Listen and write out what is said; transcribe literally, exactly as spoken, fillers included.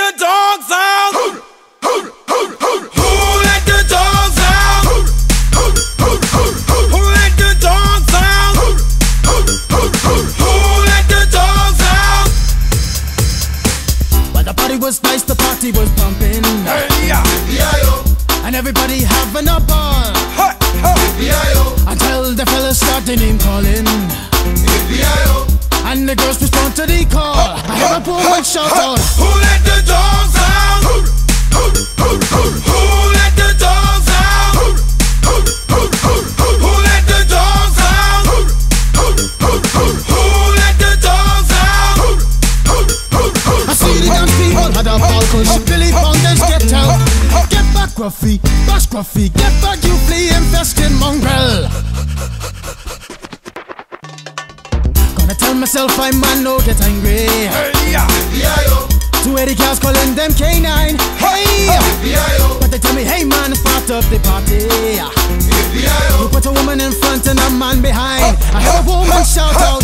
the dogs out? Who let the dogs out? Who let the dogs out? Who let the dogs out? Well, the party was nice, the party was pumping, Hey, yeah. and everybody having a ball. Hey, hey. Until the fellas start the name calling, and the girls respond to the call. I hear a woman shout out, Who let the dogs out? Who let the dogs out? Who let the dogs out? Who let the dogs out? I see the dance people had a ball push. Billy Fountains get out. Get back, Gruffy, bash Gruffy. Get back, you flea infested mongrel. Gonna tell myself I man no get angry. Hey, yeah. Two eighty cars calling them K nine. Hey, but they tell me, hey man, it's part of the party. You put a woman in front and a man behind. I heard a woman shout out,